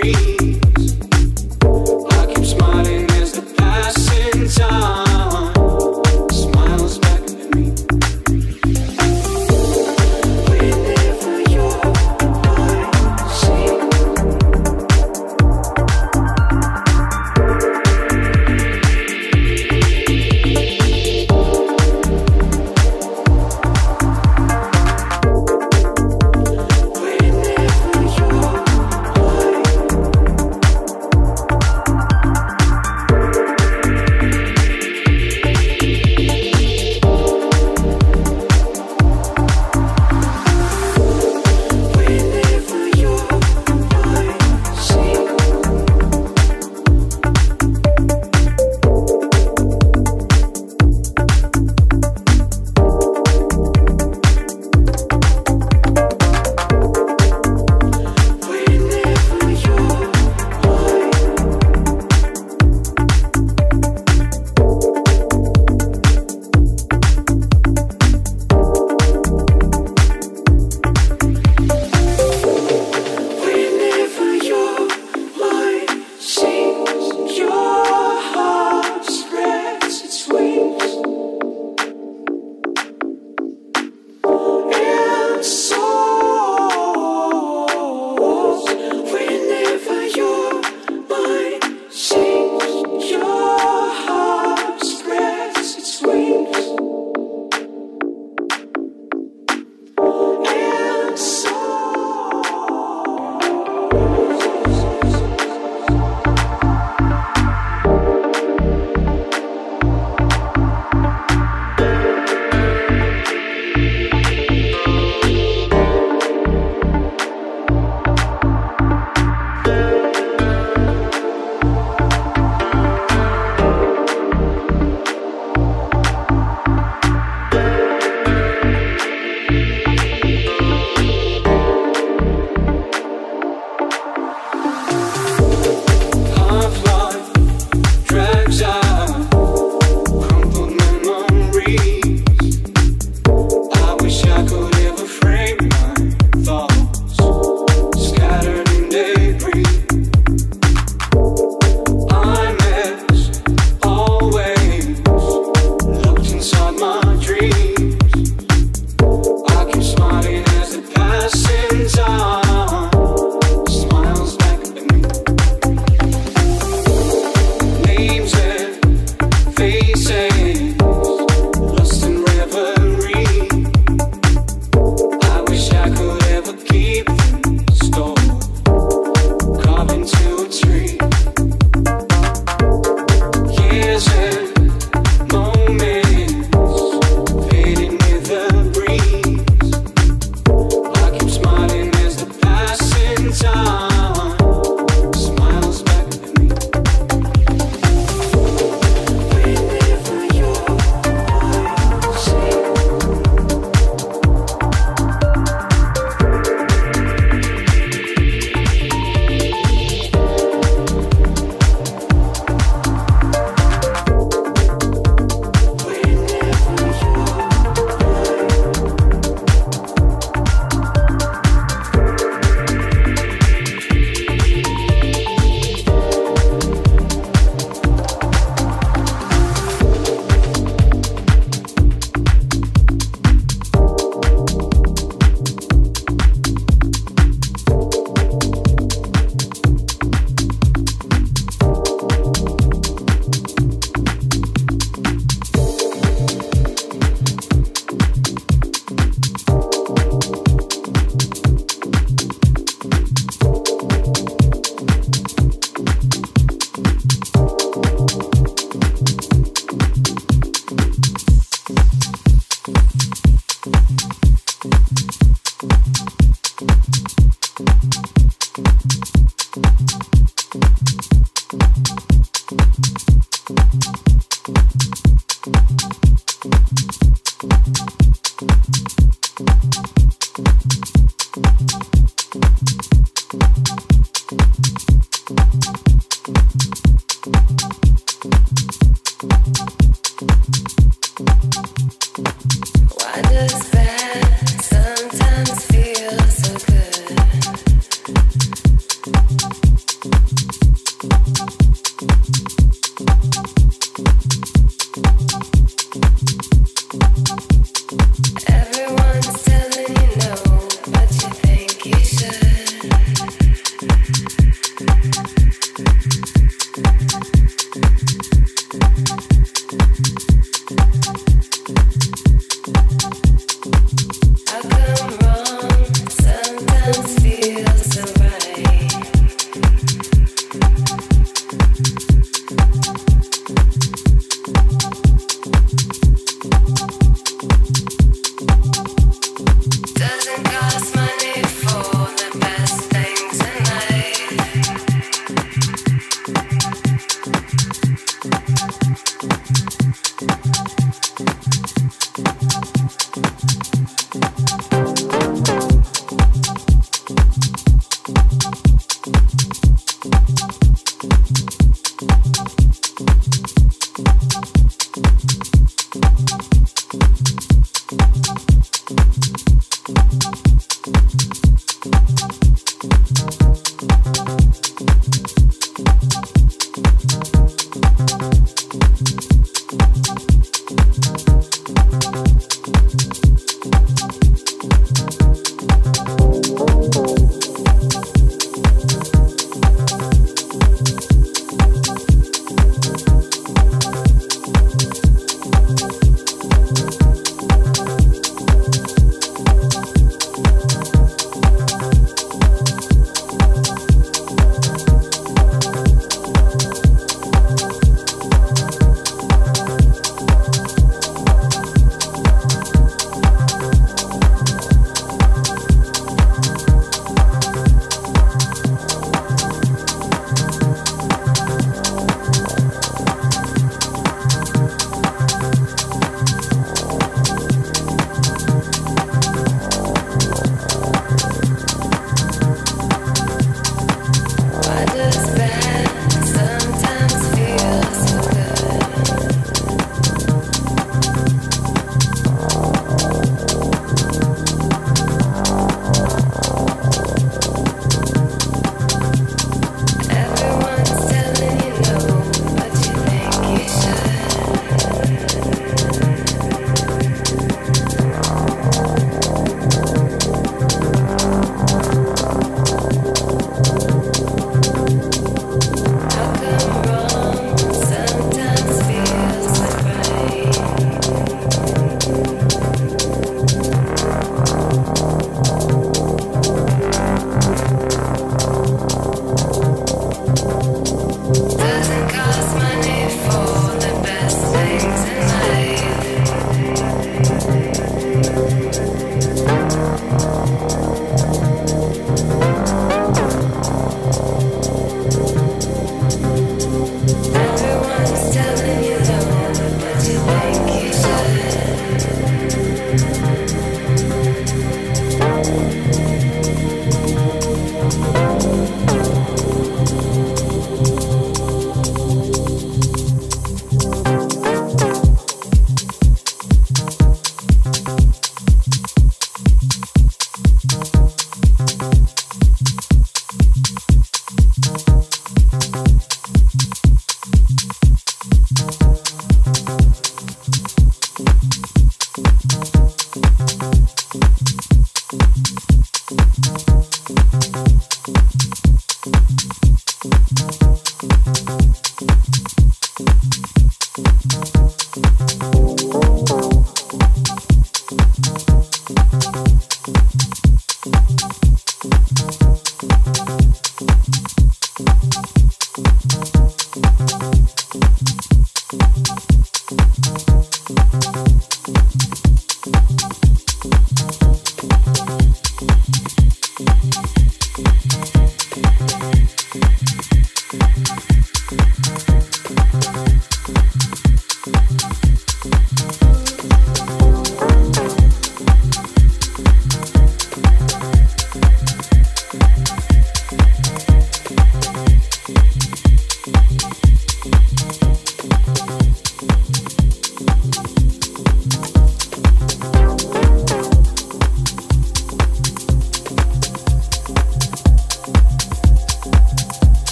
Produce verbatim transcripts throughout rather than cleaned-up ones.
Sometimes feel so good.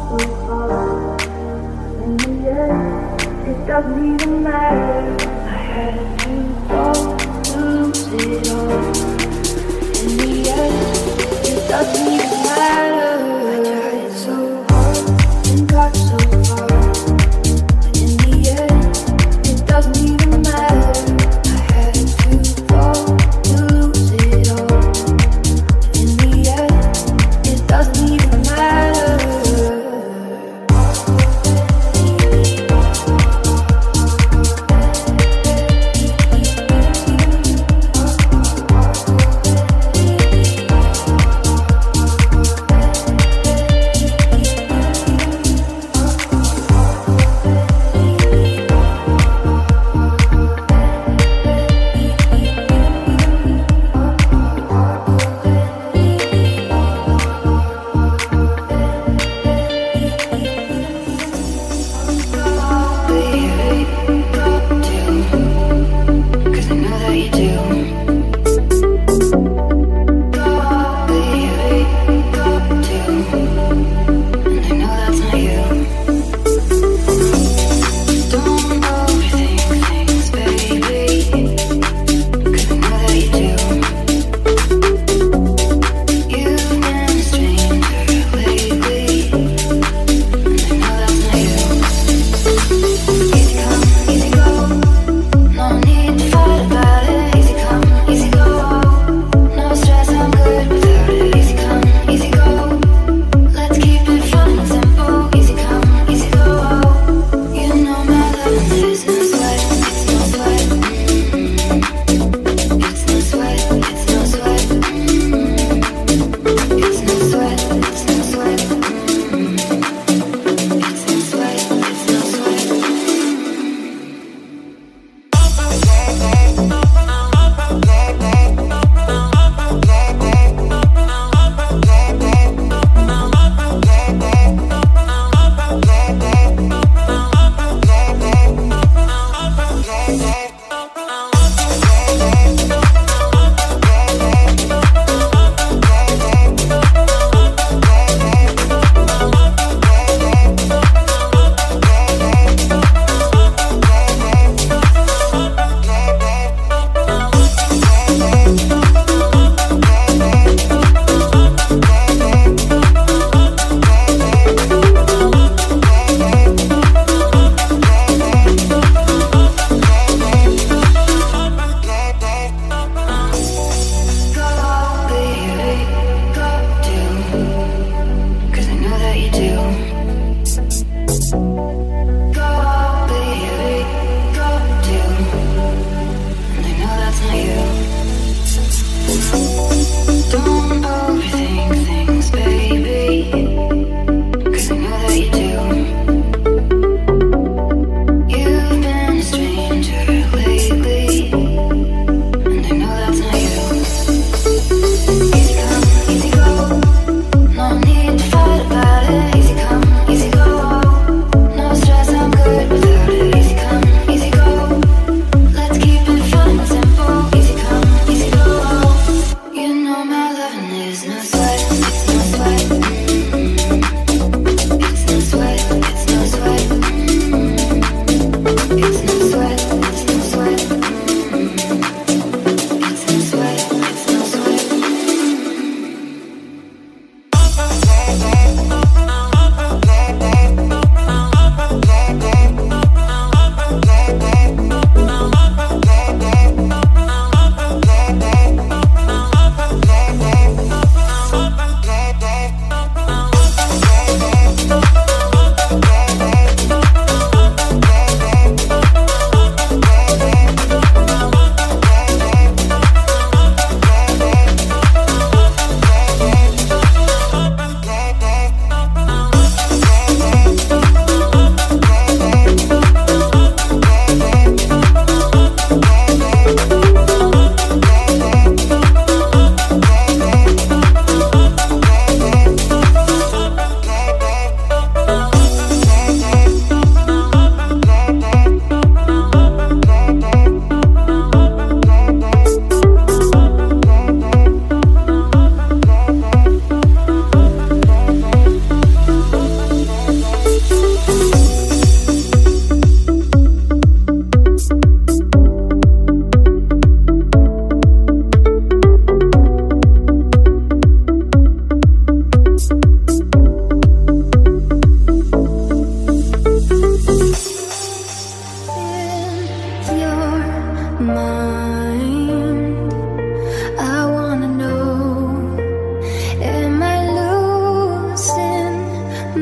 so far. In the end, it doesn't even matter. I had to fall to lose it all. In the end, it doesn't even matter. I tried so hard and got so far. But in the end, it doesn't even matter. I had to fall to lose it all. But in the end, it doesn't even matter.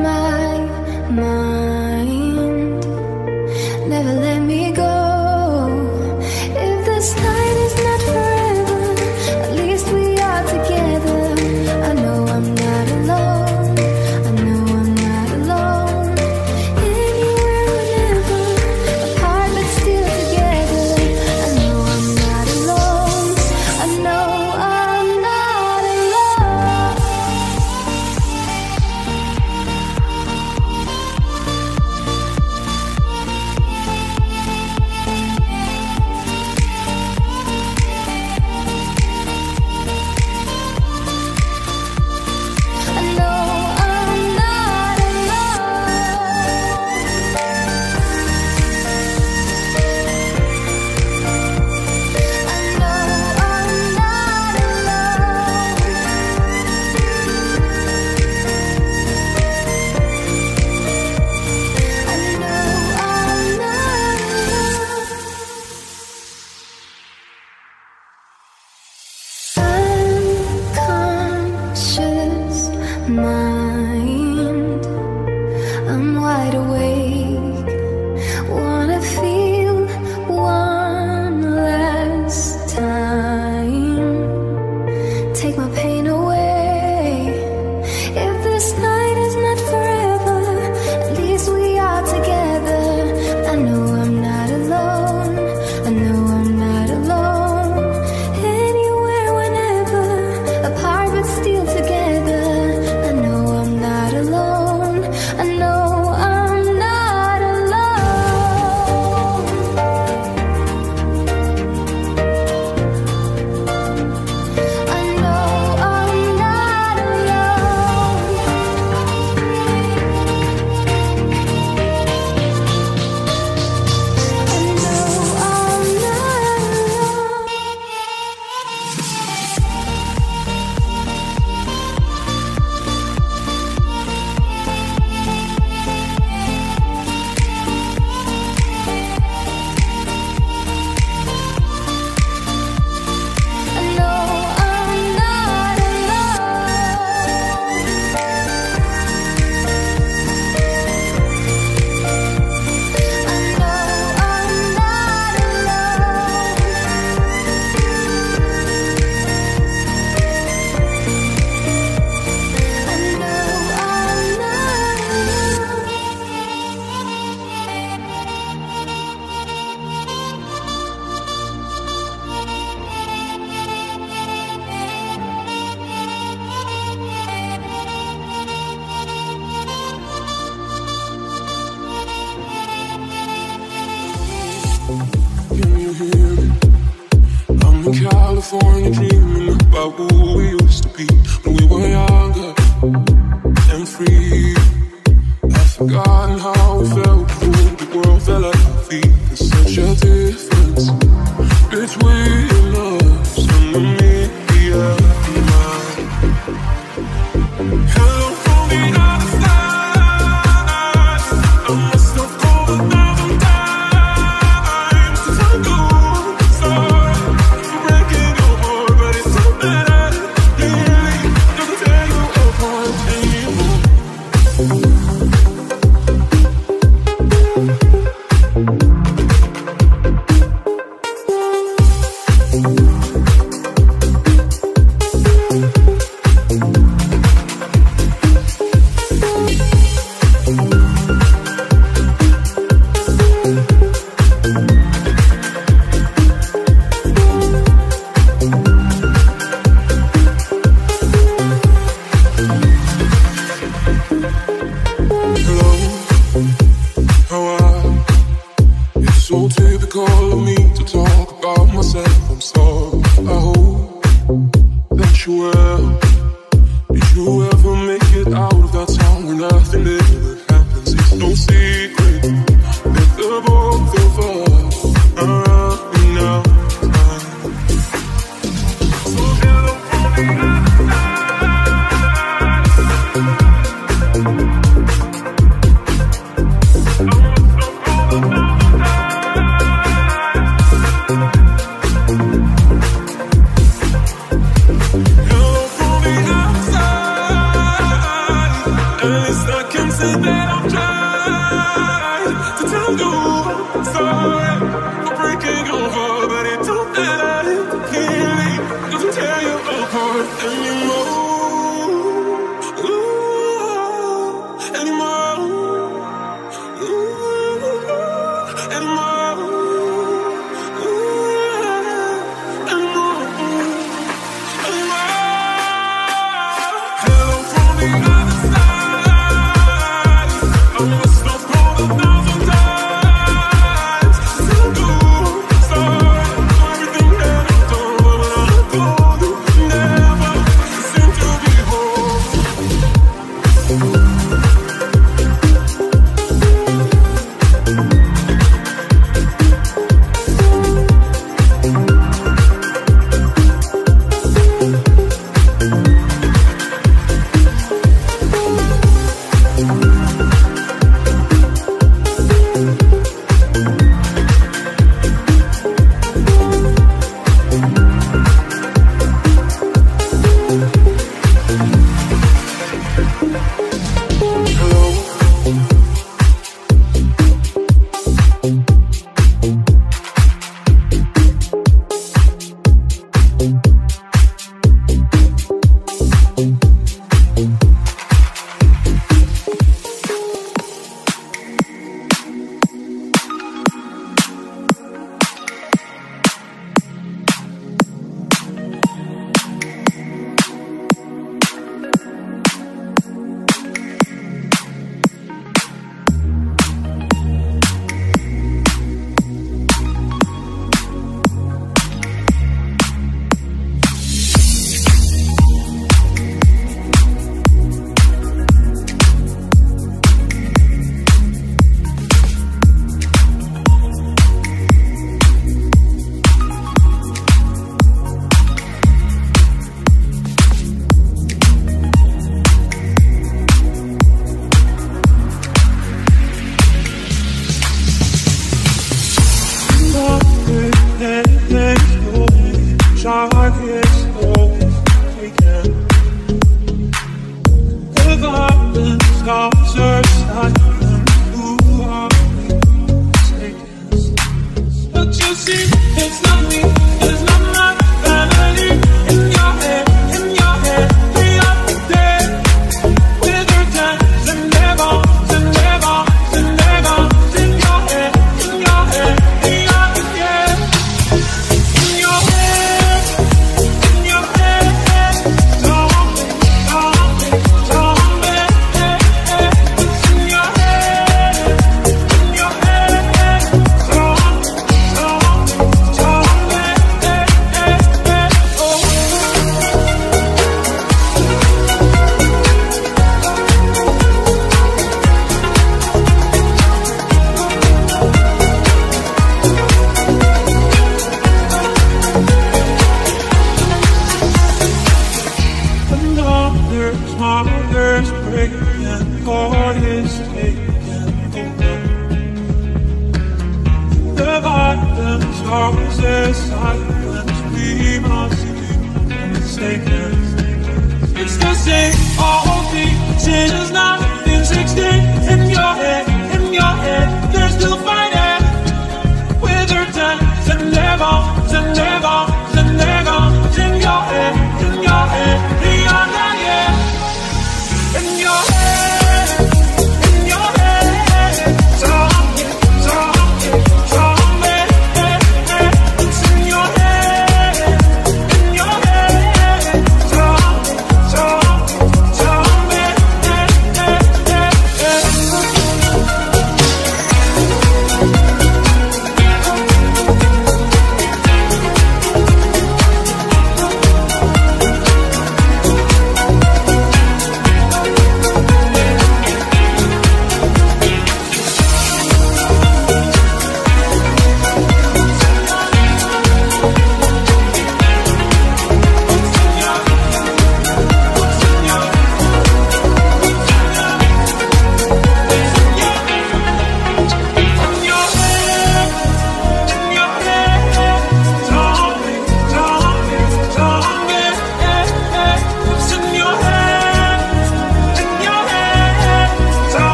my mind. Never let me go. If this night is not forever, at least we are together. I know I'm not alone. I know I'm not alone. Anywhere, whenever, apart but still together. I know I'm not alone. I know I'm not alone. I know I'm not alone. I know I'm not alone. I know I'm not alone. Unconscious mind, I'm wide awake. Wanna feel one last time. Take my pain away. If this night is not forever, at least we are together. I know I'm not alone. I know I'm not alone. Anywhere, whenever, apart but still together. I know I'm not alone. I know I'm not alone. I know I'm not alone. I know I'm not alone. I know I'm not alone. I know I'm not alone. I know I'm not Can you hear me? I'm in California dreaming about who we used to be when we were younger and free. I've forgotten how we felt before the world fell at our feet. There's such a difference between us and me and mine. Hello from the other side. I must have called a thousand times to tell you sorry for breaking your heart, but it's so bad. Really doesn't tear you apart anymore. Hello, how are you? It's so typical of me to talk about myself. I'm sorry. I hope that you will. Did you ever make it out of that town where nothing ever happens? It's no secret that the both of us are running out of time. So hello from the other side. Hello from the outside, at least I can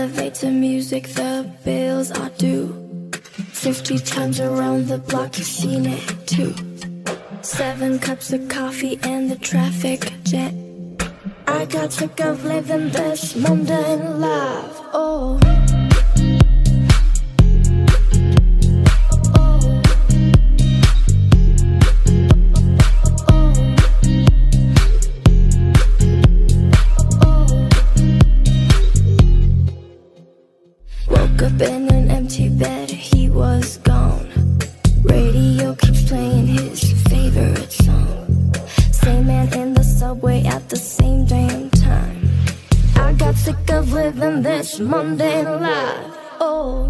Elevator music, the bills are due. Fifty times around the block, you've seen it too. Seven cups of coffee and the traffic jam. I got sick of living this mundane life. Oh. Woke up in an empty bed, he was gone. Radio keeps playing his favorite song. Same man in the subway at the same damn time. I got sick of living this mundane life. Oh.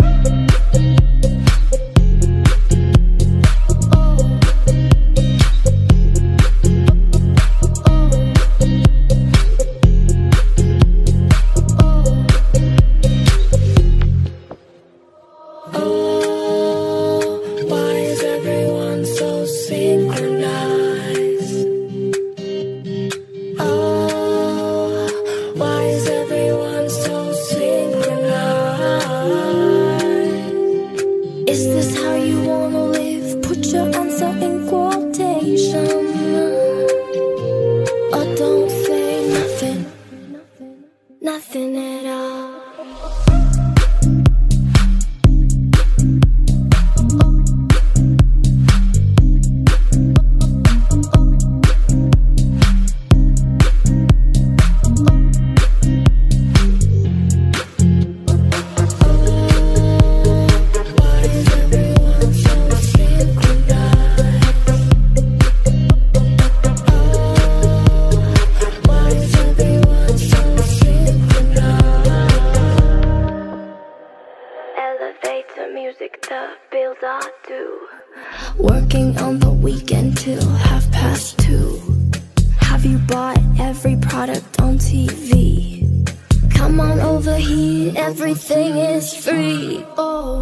Working on the weekend till half past two. Have you bought every product on T V? Come on over here, everything is free. Oh.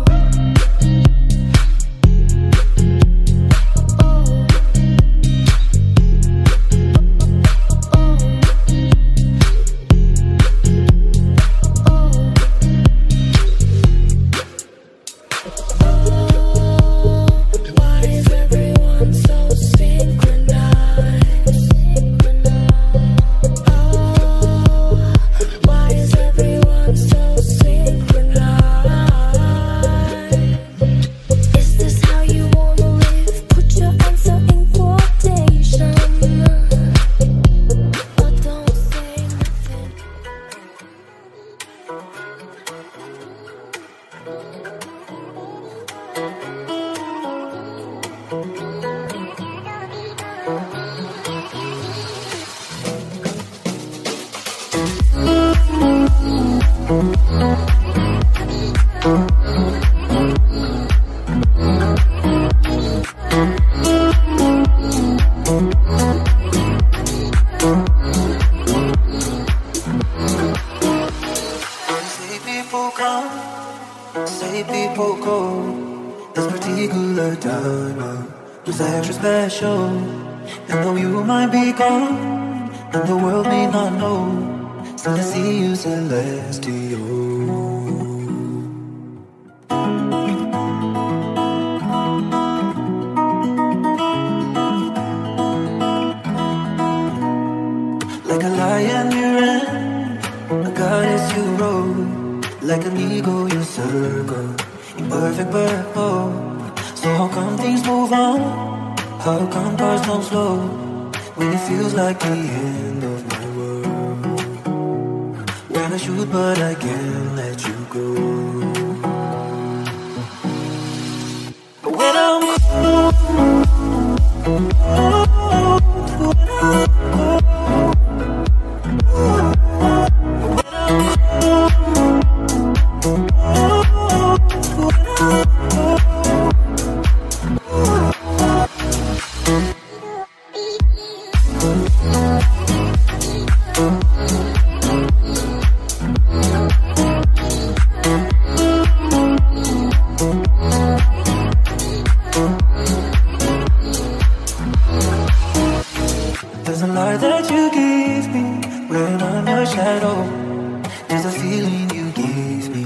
that you give me when I'm your shadow. There's a feeling you give me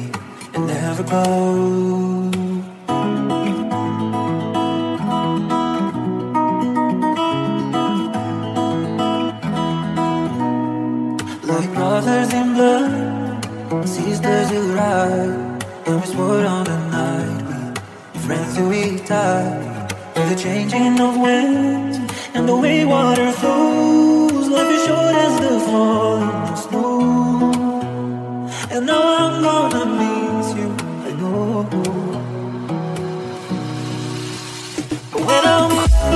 ever go. Like brothers in blood, sisters who ride, and we swore on the night we'd be friends till we die. With the changing of winds and the way water flows, life is short as the falling snow. And now I'm gonna miss you, I know. But when I'm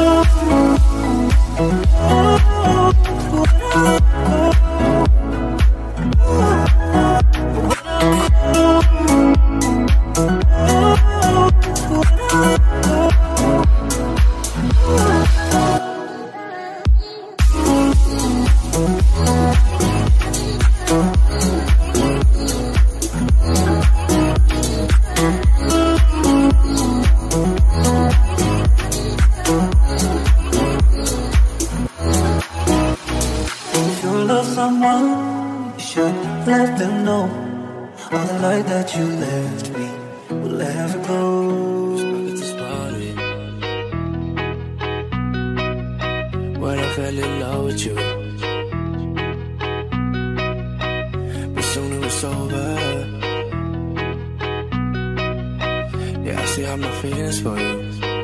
let them know all the light that you left me will ever go. Stuck at this party when I fell in love with you, but soon it was over. Yeah, I still have my feelings for you.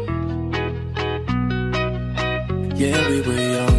Yeah, we were young.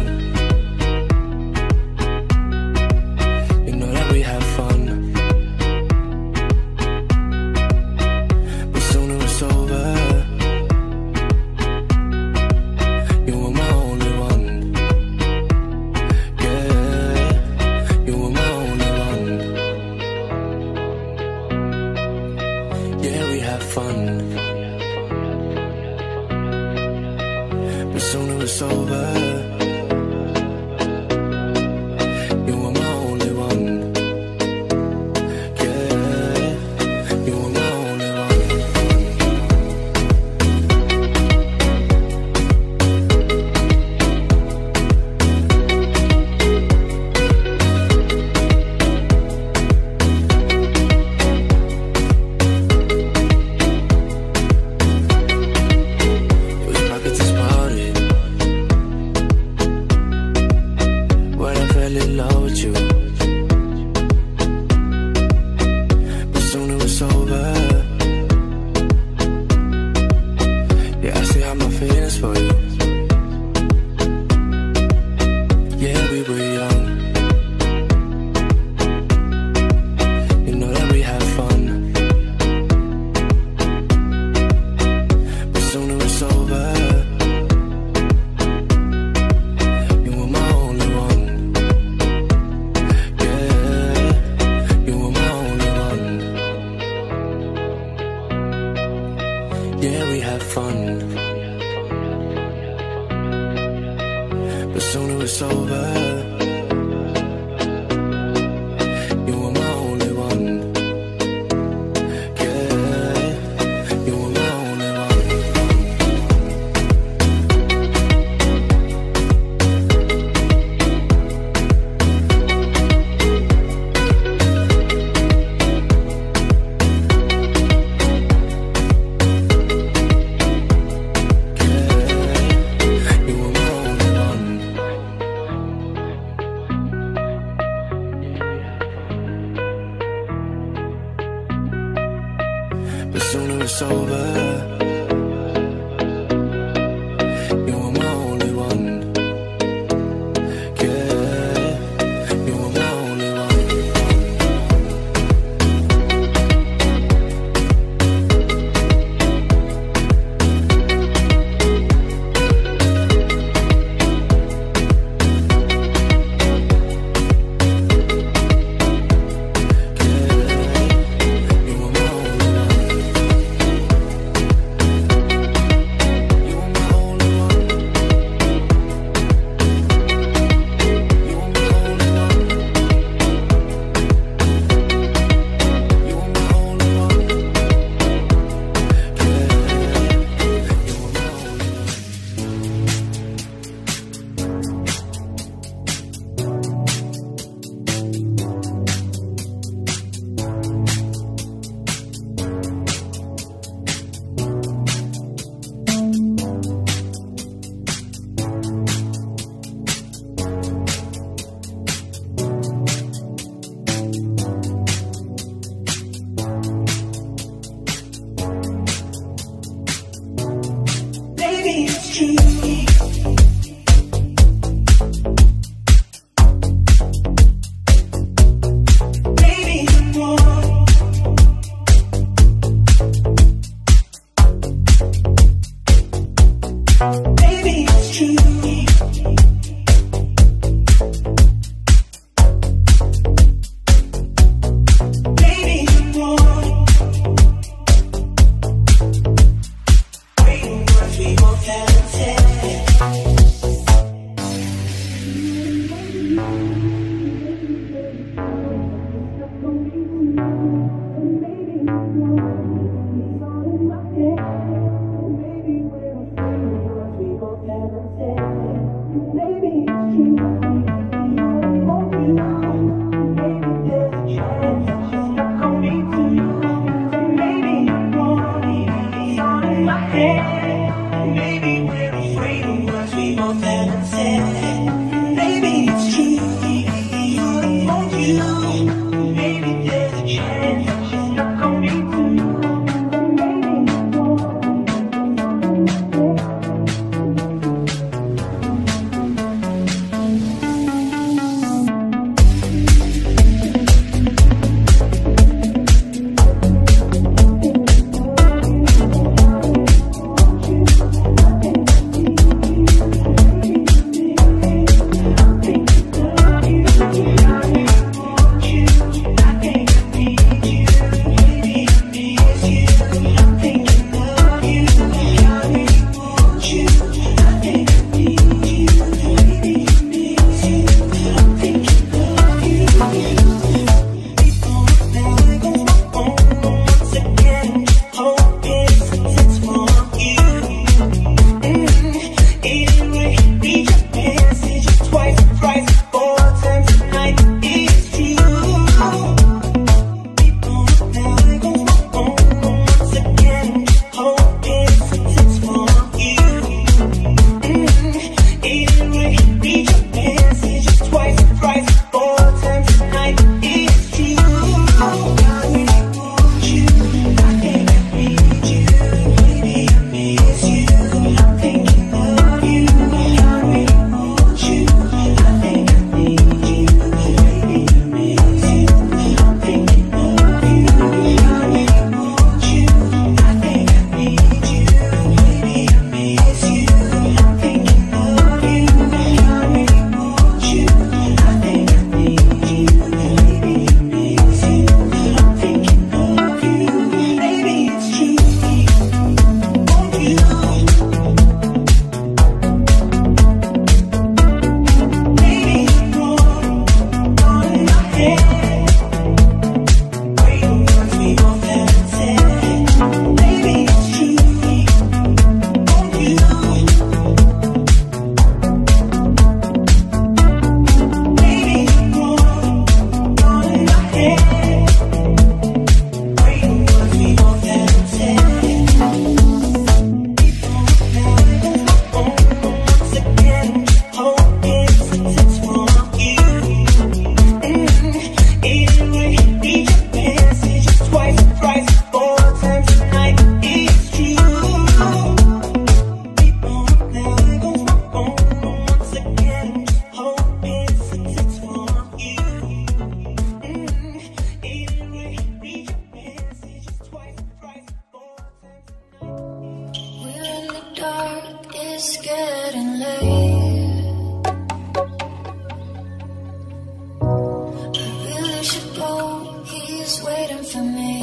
for me.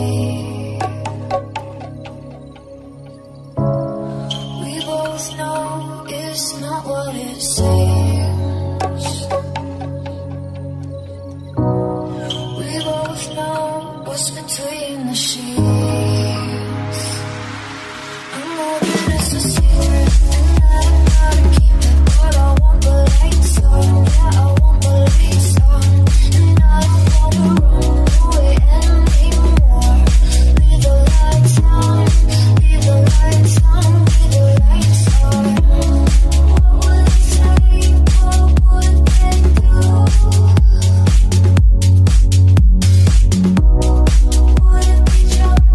We both know it's not what it seems. We both know what's between the sheets. I'm hoping it's a secret and that I'm gonna keep it, but I want the lights on. Yeah, I want the lights on, and I don't wanna run away anymore. Leave the lights on, leave the lights on, leave the lights on. What would they say? What would they do? Would it be just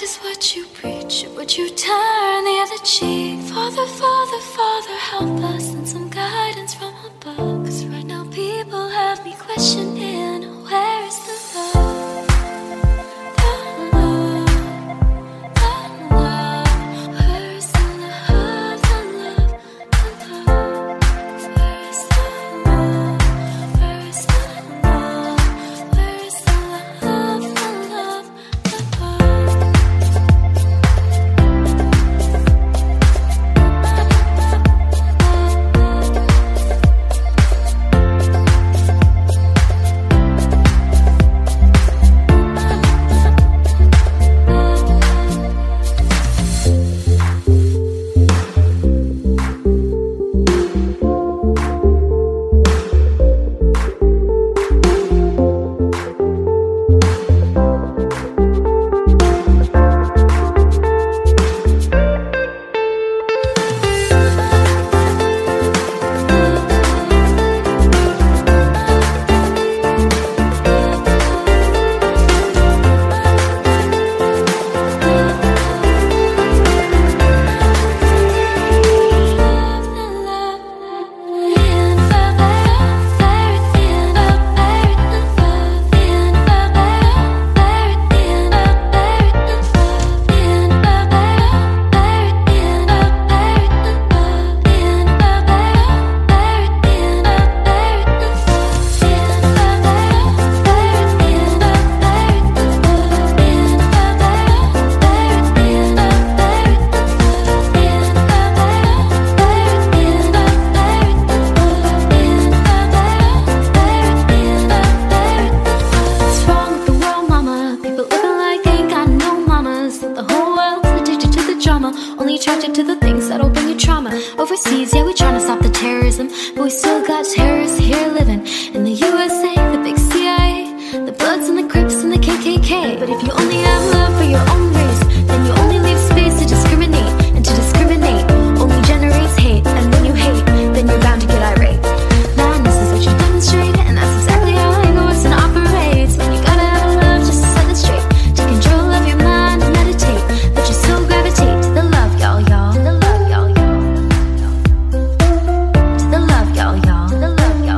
practice what you preach, or would you turn the other cheek? Father, Father, Father, help us and some guidance from above. Cause right now people have me questioning, where is the love? The love, the love. Where is the love, the love, the love? Where is the love? Where is the love? Where is the love, the love, the love? Overseas, yeah, we tryna stop the terrorism, but we still got terrorists here living in the U S A, the big C I A, the Bloods and the Crips and the K K K. But if you only have love for your own race, then you only leave space to discriminate, and to discriminate only generates hate. And when you hate, then you're bound to get irate. Madness is what you demonstrate, and that's exactly how ego works and operates. Man, you gotta have love just to set it straight, take control of your mind and meditate, let your soul gravitate to the love, y'all, y'all, to the love, y'all, y'all. To the love, y'all, y'all, the love, y'all.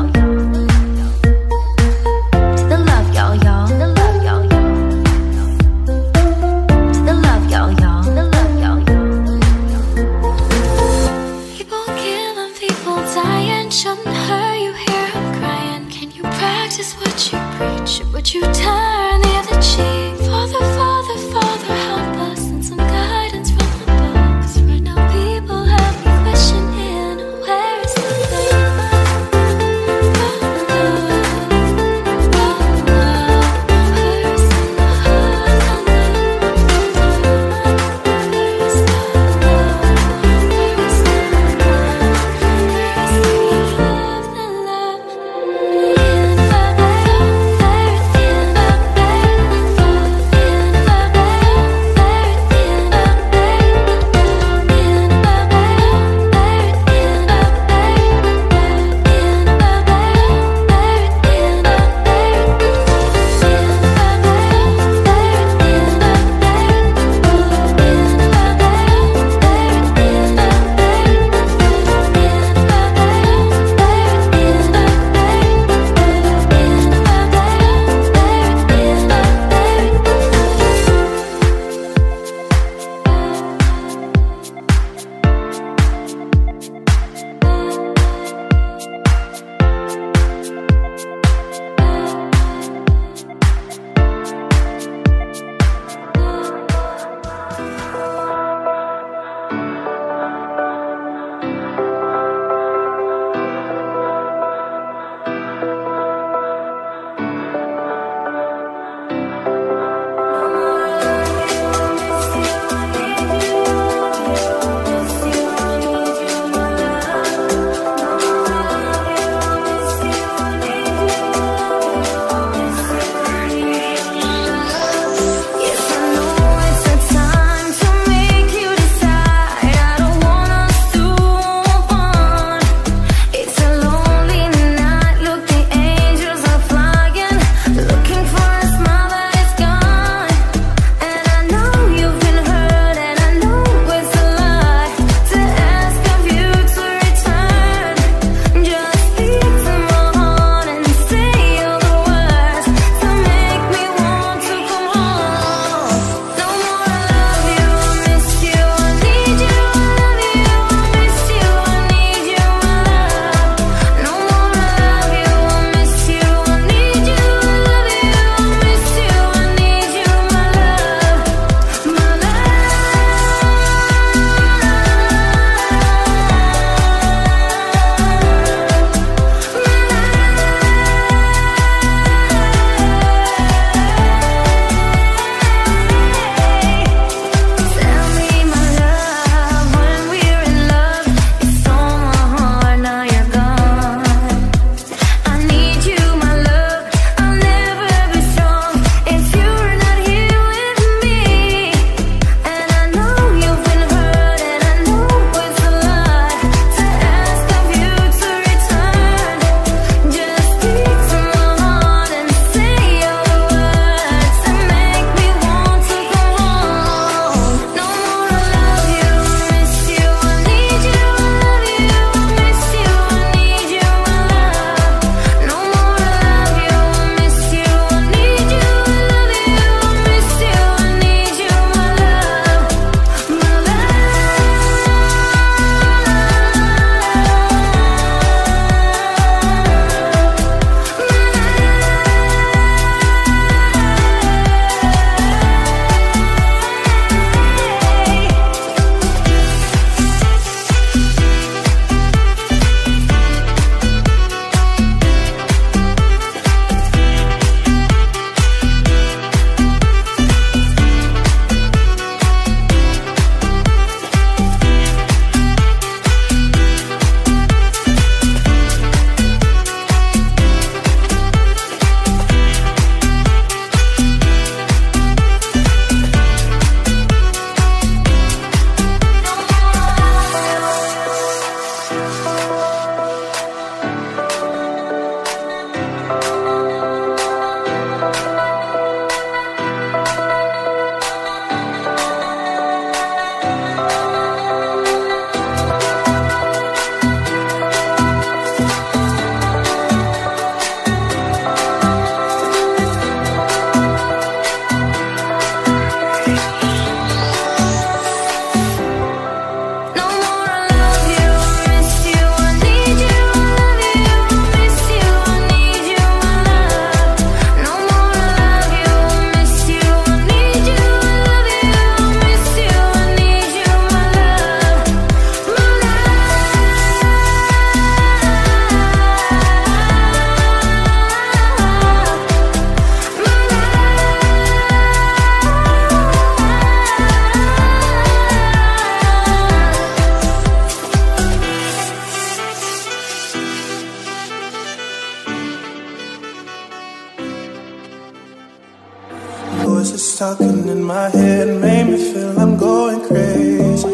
talking in my head made me feel I'm going crazy.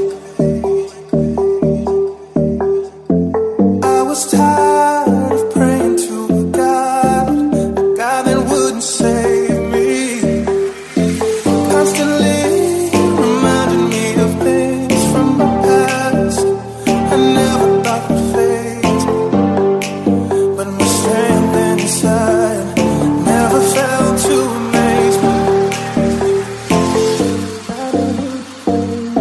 I was tired of praying to a God, a God that wouldn't save me. Constantly reminding me of things from my past I never thought would fade. But my strength inside never failed to amaze me.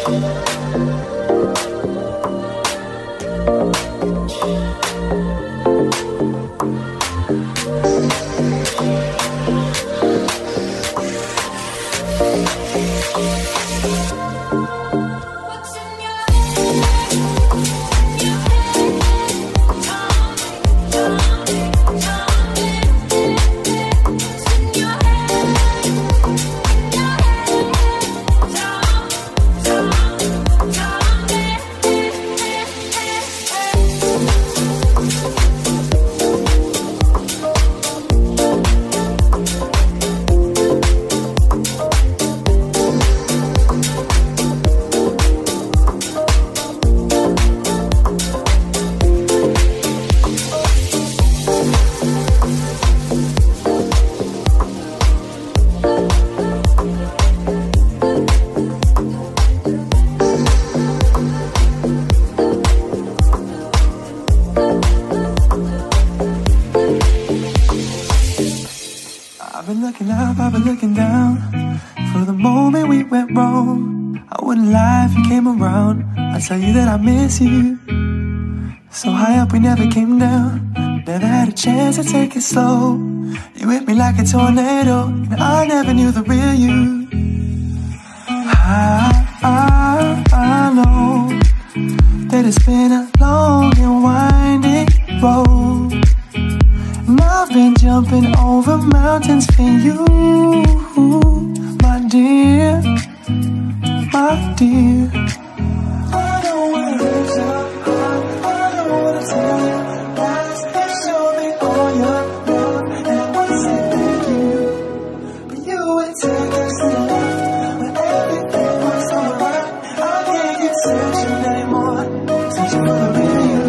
I've been looking down for the moment we went wrong. I wouldn't lie if you came around. I'd tell you that I miss you. So high up we never came down. Never had a chance to take it slow. You hit me like a tornado, and I never knew the real you. I, I, I know that it's been a long and winding road, and I've been jumping over mountains for you, my dear, my dear. I don't wanna lose your heart, I don't wanna tell you lies. You show me all your love, and I wanna say thank you. But you would take us to love when everything was alright. I can't keep searching anymore, searching for the real you.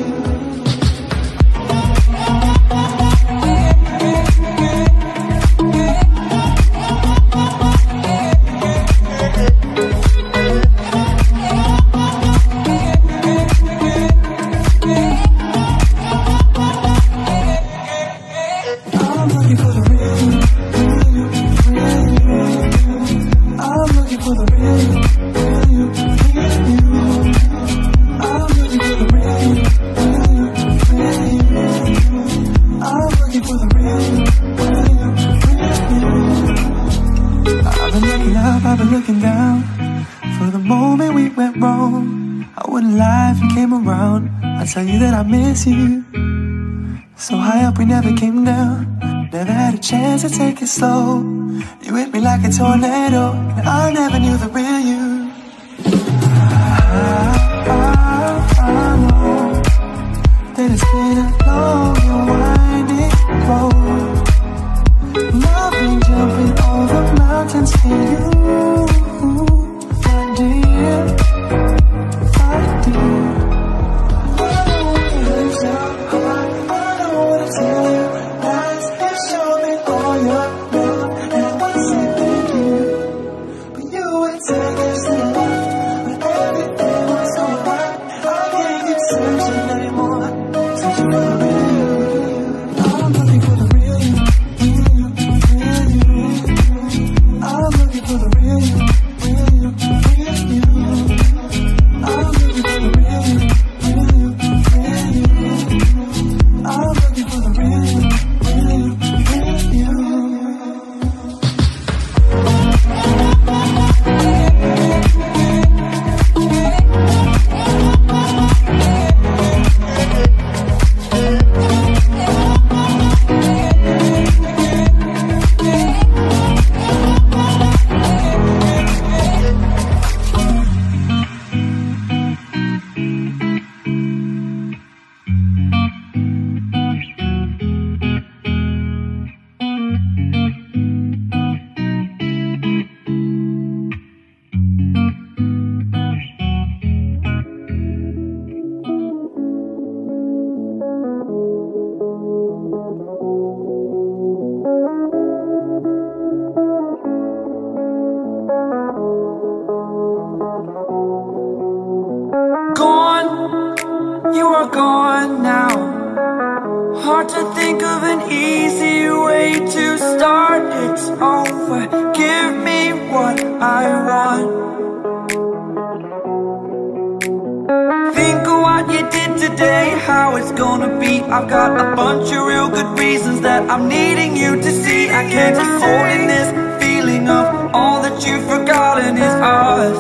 I've been looking down for the moment we went wrong. I wouldn't lie if you came around. I'd tell you that I miss you. So high up we never came down. Never had a chance to take it slow. You hit me like a tornado, and I never knew the real you. I, I, I know that it's been a long and winding road, and I've been jumping over mountains for you, my dear, my dear. I don't wanna lose your heart, I don't wanna tell you lies. You show me all your love, and I wanna say thank you. But you would take us to love when everything was alright. I can't keep searching anymore, searching for the real you. I'm looking for the real you, real you, real you. I'm looking for the real you, real you, real you. I'm looking for the real you, real you, real you. I'm looking for the real you, real you, real you. Gone, you are gone now. Hard to think of an easy way to start. It's over, give me what I want. it's gonna be. I've got a bunch of real good reasons that I'm needing you to see. I can't keep holding this feeling of all that you've forgotten is us.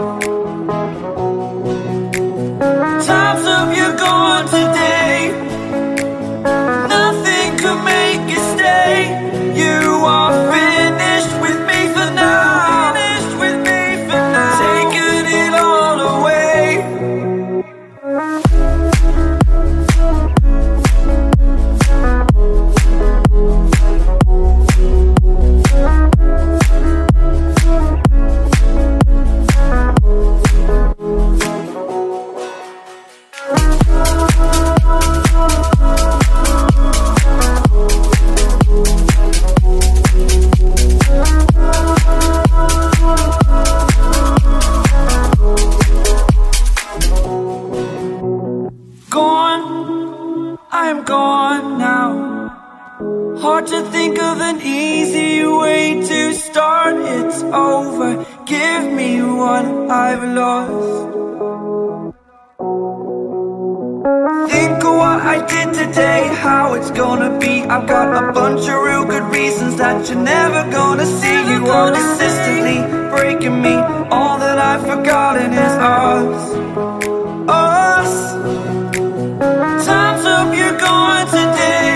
Time's up, you're gone today. Nothing could make you stay. You are finished with me for now. Finished with me for now. Taking it all away. Hard to think of an easy way to start. It's over. Give me what I've lost. Think of what I did today, how it's gonna be. I've got a bunch of real good reasons that you're never gonna see. You are consistently breaking me. All that I've forgotten is us. Us. Time's up, you're gone today.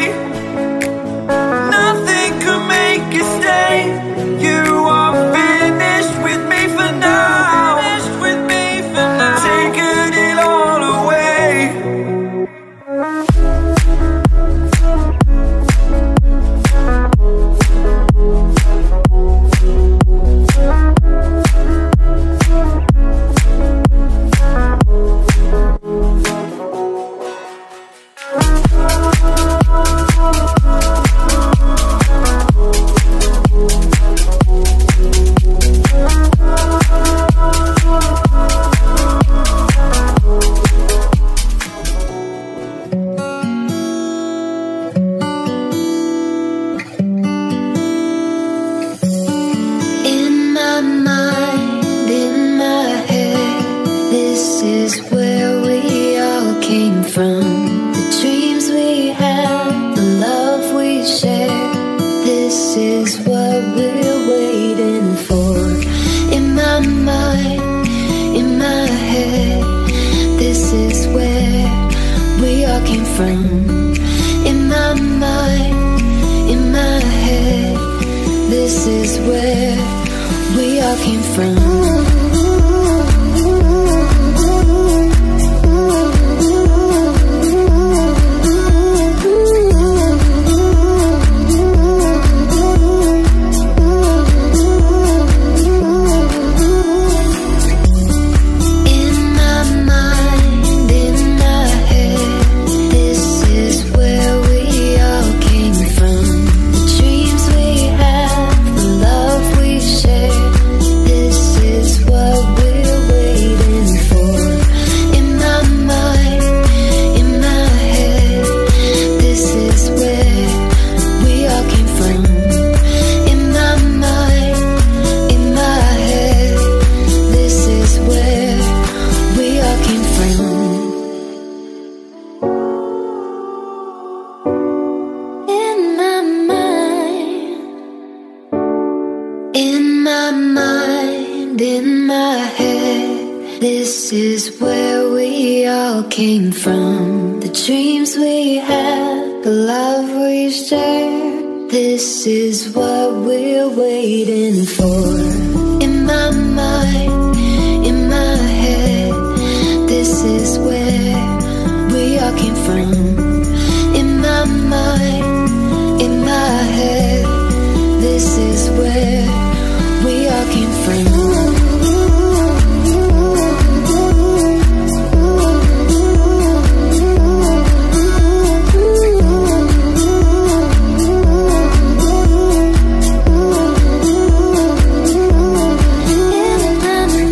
Nothing could make you stay. You are finished with me for now. Finished with me for now. Taking it all away. In my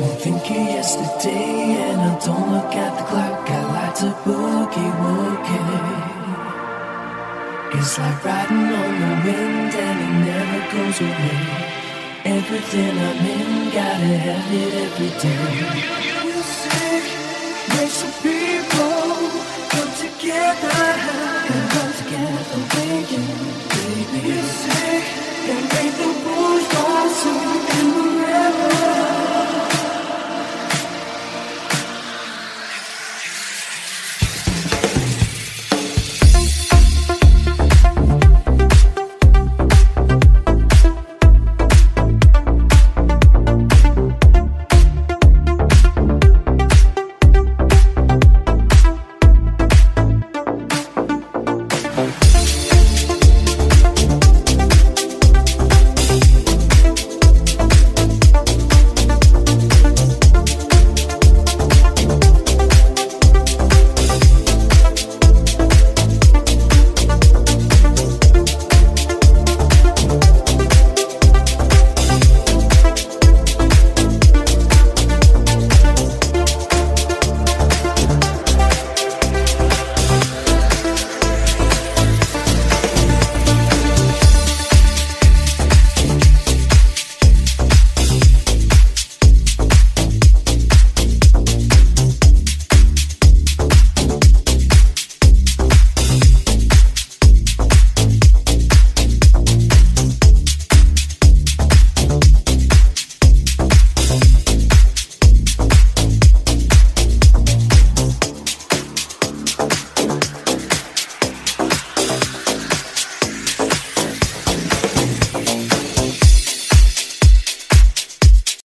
Don't think of yesterday and I don't look at the clock. I like to boogie woogie. It's like riding on the wind and it never goes away. Everything I'm in, gotta have it every day. Music makes the people come together and come together, baby, baby. Music and make the